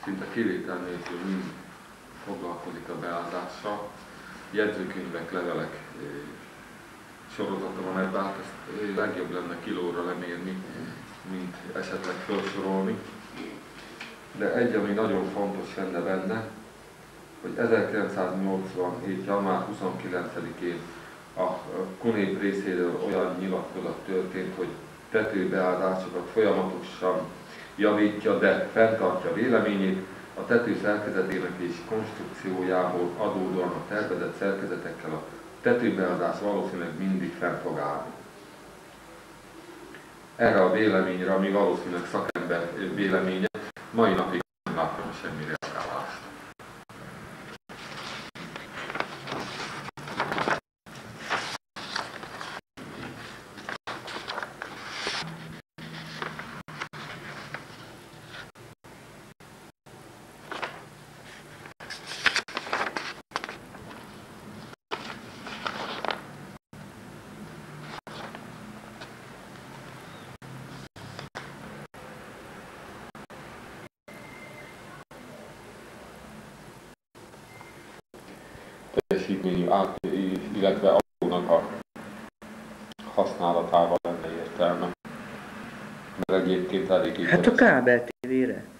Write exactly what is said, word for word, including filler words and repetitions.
szinte kivétel nélkül mind foglalkozik a beállítással. Jegyzőkönyvek, levelek sorozata van ebben, hát ezt legjobb lenne kilóra lemérni, mint esetleg felsorolni. De egy, ami nagyon fontos lenne benne, hogy ezerkilencszáznyolcvanhét. január huszonkilencedikén a Kunép részéről olyan nyilatkozat történt, hogy tetőbeállásokat folyamatosan javítja, de fenntartja véleményét, a tető szerkezetének és konstrukciójából adódóan a tervezett szerkezetekkel a tetőbeállás valószínűleg mindig fenn fog állni. Erre a véleményre, ami valószínűleg szakember véleménye, mai napig nem látom semmi reagálást. Teljesítményű át, illetve autónak a használatával lenne értelme. Mert egyébként elég. Hát a kábel tévére.